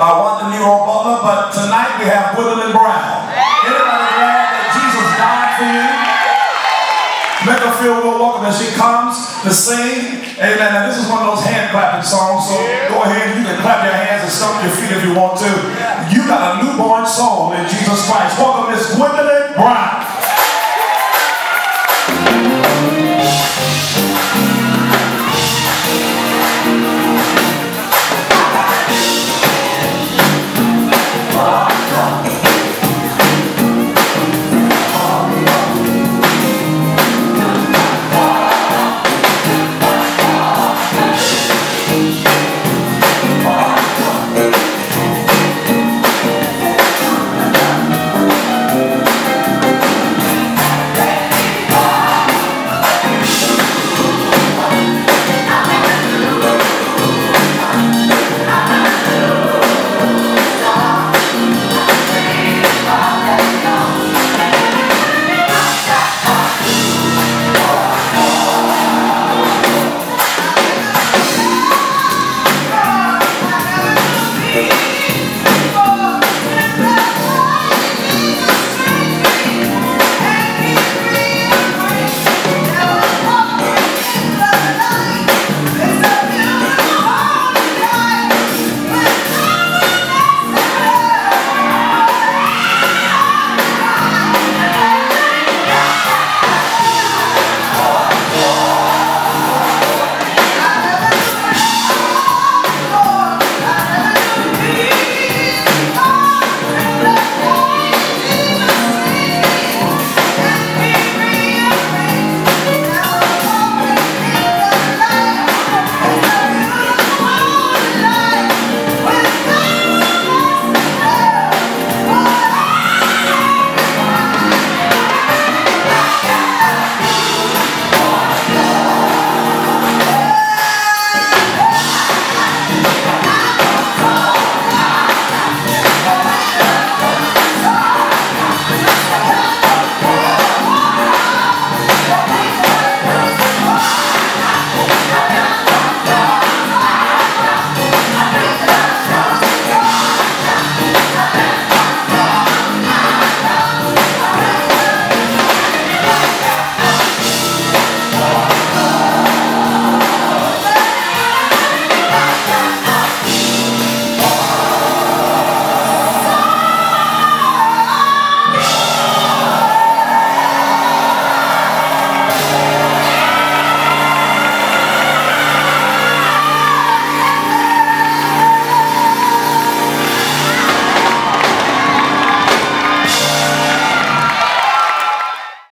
1-year-old Butler, but tonight we have Gwendolyn Brown. Everybody glad that Jesus died for you? Make her feel real welcome as she comes to sing. Amen. Now this is one of those hand clapping songs, so go ahead, you can clap your hands and stomp your feet if you want to. You got a newborn soul in Jesus Christ. Welcome, Miss Gwendolyn.